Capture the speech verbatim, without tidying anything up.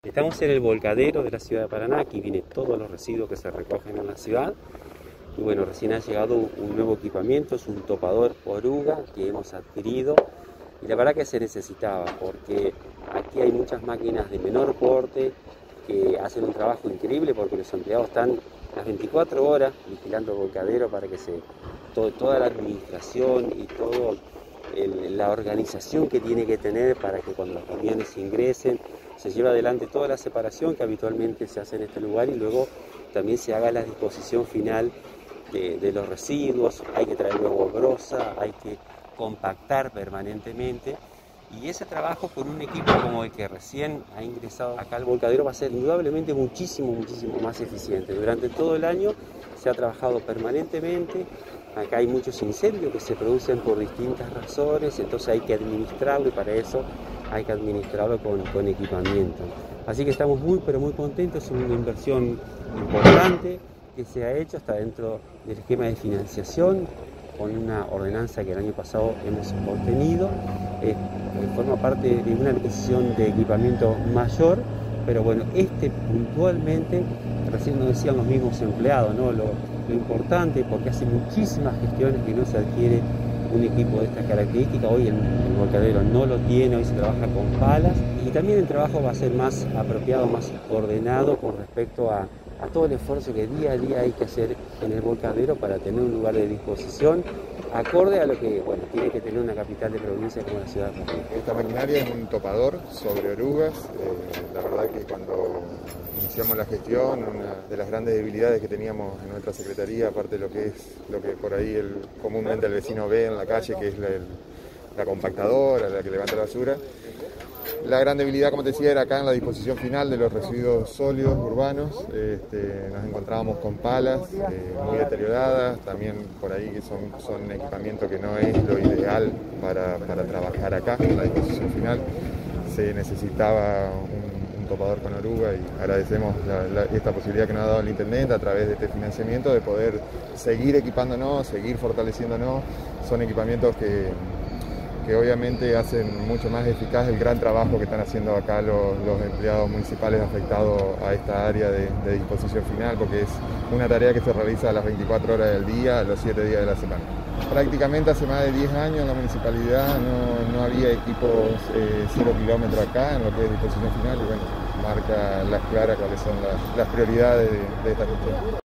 Estamos en el volcadero de la ciudad de Paraná, aquí vienen todos los residuos que se recogen en la ciudad. Y bueno, recién ha llegado un nuevo equipamiento, es un topador oruga que hemos adquirido. Y la verdad que se necesitaba, porque aquí hay muchas máquinas de menor porte que hacen un trabajo increíble, porque los empleados están las veinticuatro horas vigilando el volcadero para que se, todo, toda la administración y toda la organización que tiene que tener para que cuando los camiones ingresen se lleve adelante toda la separación que habitualmente se hace en este lugar y luego también se haga la disposición final de, de los residuos. Hay que traer luego brosa, hay que compactar permanentemente, y ese trabajo con un equipo como el que recién ha ingresado acá al volcadero va a ser indudablemente muchísimo, muchísimo más eficiente. Durante todo el año se ha trabajado permanentemente. Acá hay muchos incendios que se producen por distintas razones, entonces hay que administrarlo y para eso hay que administrarlo con, con equipamiento. Así que estamos muy, pero muy contentos, es una inversión importante que se ha hecho, hasta dentro del esquema de financiación, con una ordenanza que el año pasado hemos obtenido. Eh, forma parte de una adquisición de equipamiento mayor, pero bueno, este puntualmente, recién nos decían los mismos empleados, ¿no? Lo, lo importante, porque hace muchísimas gestiones que no se adquiere un equipo de estas características. Hoy el, el volcadero no lo tiene, hoy se trabaja con palas, y también el trabajo va a ser más apropiado, más ordenado con respecto a a todo el esfuerzo que día a día hay que hacer en el volcadero para tener un lugar de disposición acorde a lo que bueno, tiene que tener una capital de provincia como la ciudad de Paraná. Esta maquinaria es un topador sobre orugas. Eh, la verdad que cuando iniciamos la gestión, una de las grandes debilidades que teníamos en nuestra secretaría, aparte de lo que es lo que por ahí el, comúnmente el vecino ve en la calle, que es la, el, la compactadora, la que levanta la basura. La gran debilidad, como te decía, era acá en la disposición final de los residuos sólidos urbanos. Este, nos encontrábamos con palas eh, muy deterioradas, también por ahí que son, son equipamiento que no es lo ideal para, para trabajar acá en la disposición final. Se necesitaba un, un topador con oruga y agradecemos la, la, esta posibilidad que nos ha dado el intendente a través de este financiamiento de poder seguir equipándonos, seguir fortaleciéndonos. Son equipamientos que que obviamente hacen mucho más eficaz el gran trabajo que están haciendo acá los, los empleados municipales afectados a esta área de, de disposición final, porque es una tarea que se realiza a las veinticuatro horas del día, a los siete días de la semana. Prácticamente hace más de diez años en la municipalidad no, no había equipos eh, cero kilómetros acá en lo que es disposición final y bueno, marca las claras cuáles son las, las prioridades de, de esta gestión.